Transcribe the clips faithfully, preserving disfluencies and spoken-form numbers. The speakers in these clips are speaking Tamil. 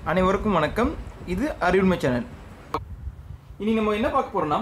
அனைவருக்கும் வணக்கம். இது அறிவுமை சேனல். இனி நம்ம என்ன பார்க்க போறோம்னா,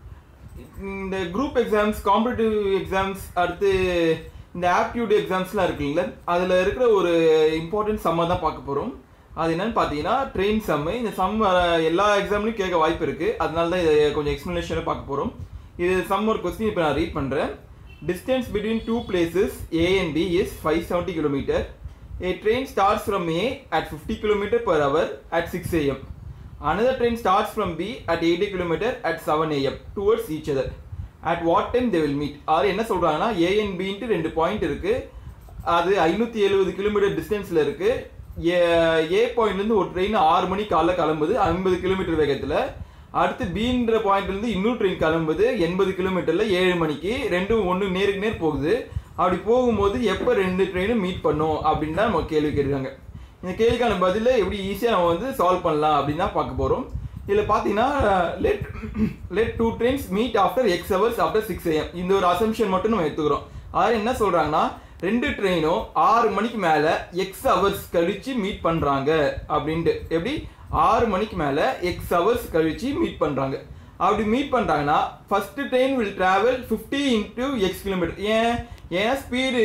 இந்த குரூப் எக்ஸாம்ஸ், காம்படிட்டிவ் எக்ஸாம்ஸ், அடுத்து இந்த ஆப்டிடியூட் எக்ஸாம்ஸ்லாம் இருக்குல்ல, அதில் இருக்கிற ஒரு இம்பார்ட்டன்ட் சம்மை தான் பார்க்க போகிறோம். அது என்னன்னு பார்த்தீங்கன்னா ட்ரெயின் சம்மு. இந்த சம் எல்லா எக்ஸாம்லையும் கேட்க வாய்ப்பு இருக்குது, அதனால தான் இதை கொஞ்சம் எக்ஸ்ப்ளனேஷனாக பார்க்க போகிறோம். இது சம் ஒரு கொஸ்டின் இப்போ நான் ரீட் பண்ணுறேன். Distance between two places A and B is five hundred seventy kilometers. A train starts from A at fifty kilometers per hour at six A M Another train starts from B at eighty kilometers at seven A M towards each other. At what time they will meet? ஆறு என்ன சொல்றாங்கன்னா A and B ன்ட்டு ரெண்டு பாயிண்ட் இருக்கு. அது ஐநூற்றி எழுபது கிலோமீட்டர் டிஸ்டன்ஸ்ல இருக்கு. A பாயிண்ட்ல இருந்து ஒரு ட்ரெயின் ஆறு மணி காலைல கிளம்புது ஐம்பது கிலோமீட்டர் வேகத்துல. அடுத்து பீன்ற பாயிண்ட்ல இருந்து இன்னொரு ட்ரெயின் கிளம்புது எண்பது கிலோமீட்டர்ல ஏழு மணிக்கு. ரெண்டும் ஒன்று நேருக்கு நேர் போகுது. அப்படி போகும்போது எப்போ ரெண்டு ட்ரெயினும் மீட் பண்ணும் அப்படின்னு தான் நம்ம கேள்வி கேட்குறாங்க. இந்த கேள்விக்கான பதில எப்படி ஈஸியாக நம்ம வந்து சால்வ் பண்ணலாம் அப்படின்னு தான் பார்க்க போகிறோம். இதில் பார்த்தீங்கன்னா let let two trains meet after X hours after six AM இந்த ஒரு அசம்ஷன் மட்டும் நம்ம எடுத்துக்கிறோம். அதாவது என்ன சொல்கிறாங்கன்னா, ரெண்டு ட்ரெயினும் ஆறு மணிக்கு மேலே எக்ஸ் ஹவர்ஸ் கழிச்சு மீட் பண்ணுறாங்க அப்படின்ட்டு. எப்படி ஆறு மணிக்கு மேலே எக்ஸ் ஹவர்ஸ் கழிச்சு மீட் பண்ணுறாங்க. அப்படி மீட் பண்ணுறாங்கன்னா first train will travel fifty into X kilometre. ஏன் ஏன்னா speed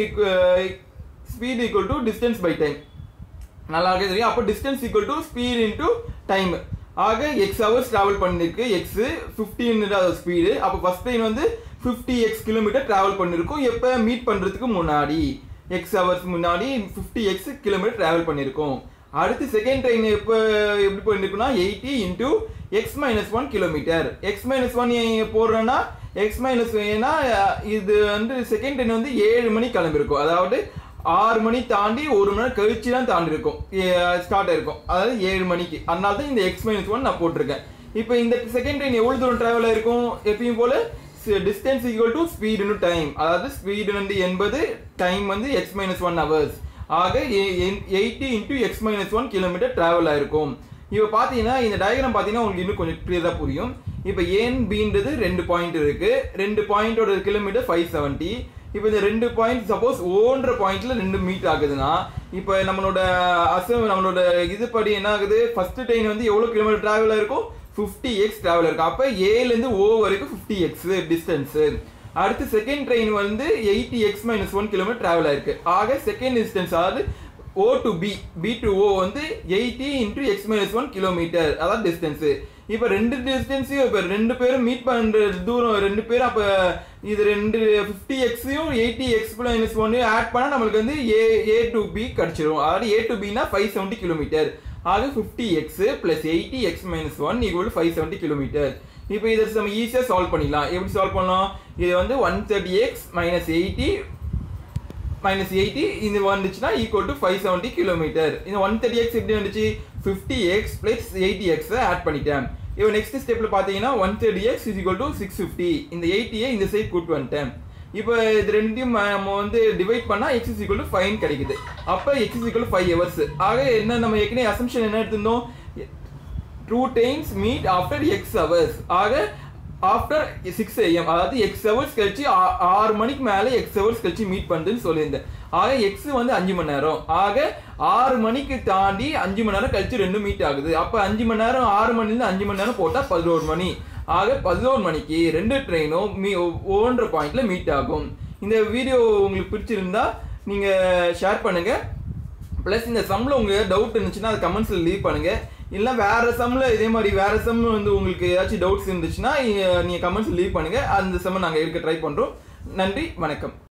speed equal to distance by time. நல்லா இருக்கே தெரியும். அப்போ distance equal to speed into time. ஆக எக்ஸ் ஹவர்ஸ் ட்ராவல் பண்ணிருக்கு. X fifteen speed. அப்போ ஃபர்ஸ்ட் ட்ரெயின் வந்து ஃபிஃப்டி எக்ஸ் கிலோமீட்டர் ட்ராவல் பண்ணியிருக்கும். எப்போ மீட் பண்ணுறதுக்கு முன்னாடி எக்ஸ் ஹவர்ஸ் முன்னாடி ஃபிஃப்டி எக்ஸ் கிலோமீட்டர் ட்ராவல் பண்ணியிருக்கோம். அடுத்து செகண்ட் ட்ரெயின் எப்போ எப்படி போயிருக்குன்னா eighty into X minus one kilometre. X minus one போடுறோன்னா எக்ஸ் மைனஸ் ஏன்னா இது வந்து செகண்ட் ட்ரெயின் வந்து ஏழு மணி கிளம்பிருக்கும். அதாவது ஆறு மணி தாண்டி ஒரு மணி நேரம் கழிச்சு தான் தாண்டி இருக்கும், ஸ்டார்ட் ஆயிருக்கும். அதாவது ஏழு மணிக்கு. அதனால தான் இந்த எக்ஸ் மைனஸ் ஒன் நான் போட்டிருக்கேன். இப்போ இந்த செகண்ட் ட்ரெயின் எவ்வளோ தூரம் டிராவல் ஆயிருக்கும்? எப்பயும் போல distance equal to speed into time. அதாவது ஸ்பீடு வந்து எண்பது, டைம் வந்து எக்ஸ் மைனஸ் ஒன் ஹவர்ஸ். ஆக eighty into X minus one kilometre travel ஆயிருக்கும். இப்போ பார்த்தீங்கன்னா இந்த டயக்ராம் பார்த்தீங்கன்னா உங்களுக்கு இன்னும் கொஞ்சம் கிளியராக புரியும். இப்போ ஏன் பீன்றது ரெண்டு பாயிண்ட் இருக்கு. ரெண்டு பாயிண்டோட கிலோமீட்டர் ஃபைவ் செவன்ட்டி. இப்போ இந்த ரெண்டு பாயிண்ட் சப்போஸ் ஓன்ற பாயிண்ட்ல ரெண்டு மீட் ஆகுதுன்னா, இப்போ நம்மளோட அசம் நம்மளோட இதுபடி என்ன ஆகுது? ஃபர்ஸ்ட் ட்ரெயின் வந்து எவ்வளோ கிலோமீட்டர் டிராவல் ஆயிருக்கும்? ஃபிஃப்டி எக்ஸ் டிராவல் இருக்கும். அப்போ ஏலேருந்து ஓ வரைக்கும் ஃபிஃப்டி எக்ஸ் டிஸ்டன்ஸ். அடுத்து செகண்ட் ட்ரெயின் வந்து eighty X minus one kilometre travel ஆயிருக்கு. ஆக செகண்ட் டிஸ்டன்ஸ் அதாவது O to B, B to O வந்து eighty into X minus one kilometre, அதாவது டிஸ்டன்ஸ். இப்போ ரெண்டு டிஸ்டன்ஸையும் இப்போ ரெண்டு பேரும் மீட் பண்ணுற தூரம் ரெண்டு பேரும் அப்போ இது ரெண்டு ஃபிஃப்டி எக்ஸையும் எயிட்டி எக்ஸ் மைனஸ் ஒன்னையும் ஆட் பண்ணால் நம்மளுக்கு வந்து ஏ ஏ டு பி கிடச்சிரும். அதாவது ஏ டு பின்னா ஃபைவ் செவன்ட்டி கிலோமீட்டர். ஆக fifty X plus eighty X minus one equal five seventy kilometre. இப்போ இதை நம்ம ஈஸியாக சால்வ் பண்ணிடலாம். எப்படி சால்வ் பண்ணலாம்? இது வந்து one thirty X minus eighty minus eighty இது வந்துச்சுன்னா equal to five seventy kilometre. இந்த ஒன் தேர்ட்டி எக்ஸ் எப்படி வந்துச்சு? Fifty X plus eighty X add பண்ணிட்டேன். இப்போ நெக்ஸ்ட் ஸ்டெப்ல பார்த்தீங்கன்னா one thirty X is equal to six fifty. இந்த எயிட்டியை இந்த சைட் கூட்டு வந்துட்டேன். இப்போ இது ரெண்டையும் நம்ம வந்து டிவைட் பண்ணா X is equal to five கிடைக்குது. அப்போ X is equal to five hours. ஆக என்ன நம்ம ஏற்கனவே அசம்ஷன் என்ன எடுத்திருந்தோம்? Two trains meet after X hours. ஆக ஆஃப்டர் சிக்ஸ் ஏஎம் அதாவது எக்ஸ் ஹவர்ஸ் கழிச்சு ஆறு மணிக்கு மேலே எக்ஸ் ஹவர்ஸ் கழிச்சு மீட் பண்ணுதுன்னு சொல்லியிருந்தேன். ஆக எக்ஸ் வந்து அஞ்சு மணி நேரம். ஆக ஆறு மணிக்கு தாண்டி அஞ்சு மணி நேரம் கழிச்சு ரெண்டும் மீட் ஆகுது. அப்போ அஞ்சு மணி நேரம் ஆறு மணிலேருந்து அஞ்சு மணி நேரம் போட்டால் பதினோரு மணி. ஆக பதினோரு மணிக்கு ரெண்டு ட்ரெயினும் மீ ஓன்ற பாயிண்ட்ல மீட் ஆகும். இந்த வீடியோ உங்களுக்கு பிடிச்சிருந்தா நீங்கள் ஷேர் பண்ணுங்க. ப்ளஸ் இந்த சம்மில் உங்களுக்கு டவுட் இருந்துச்சுன்னா அது கமெண்ட்ஸில் லீவ் பண்ணுங்க. இல்லை வேற சம்மில் இதே மாதிரி வேற சம் வந்து உங்களுக்கு ஏதாச்சும் டவுட்ஸ் இருந்துச்சுன்னா நீங்கள் கமெண்ட்ஸ் லீவ் பண்ணுங்க. அந்த சம்மை நாங்கள் எடுக்க ட்ரை பண்ணுறோம். நன்றி, வணக்கம்.